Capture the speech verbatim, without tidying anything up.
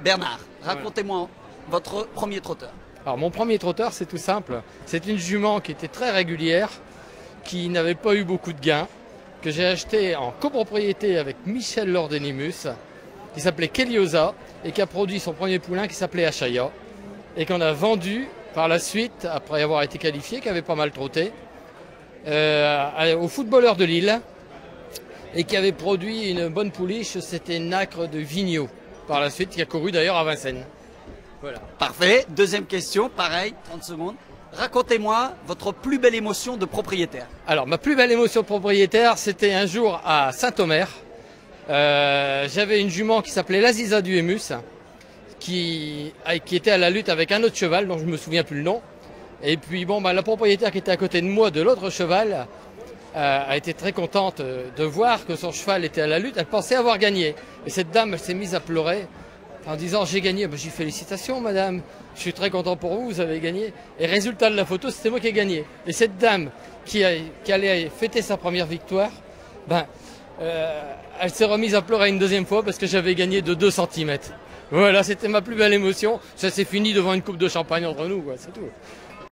Bernard, racontez-moi votre premier trotteur. Alors mon premier trotteur, c'est tout simple. C'est une jument qui était très régulière, qui n'avait pas eu beaucoup de gains, que j'ai acheté en copropriété avec Michel Lordenimus, qui s'appelait Keliosa, et qui a produit son premier poulain qui s'appelait Achaya, et qu'on a vendu par la suite, après avoir été qualifié, qui avait pas mal trotté, euh, au footballeur de Lille, et qui avait produit une bonne pouliche, c'était Nacre de Vigneault, par la suite, qui a couru d'ailleurs à Vincennes. Voilà. Parfait. Deuxième question, pareil, trente secondes. Racontez-moi votre plus belle émotion de propriétaire. Alors, ma plus belle émotion de propriétaire, c'était un jour à Saint-Omer. Euh, J'avais une jument qui s'appelait l'Aziza du Hémus, qui, qui était à la lutte avec un autre cheval, dont je ne me souviens plus le nom. Et puis, bon, bah, la propriétaire qui était à côté de moi de l'autre cheval euh, a été très contente de voir que son cheval était à la lutte. Elle pensait avoir gagné. Et cette dame, elle s'est mise à pleurer en disant j'ai gagné. Ben, j'ai dit félicitations madame, je suis très content pour vous, vous avez gagné. Et résultat de la photo, c'était moi qui ai gagné. Et cette dame qui, a, qui allait fêter sa première victoire, ben, euh, elle s'est remise à pleurer une deuxième fois parce que j'avais gagné de deux centimètres. Voilà, c'était ma plus belle émotion. Ça s'est fini devant une coupe de champagne entre nous, c'est tout.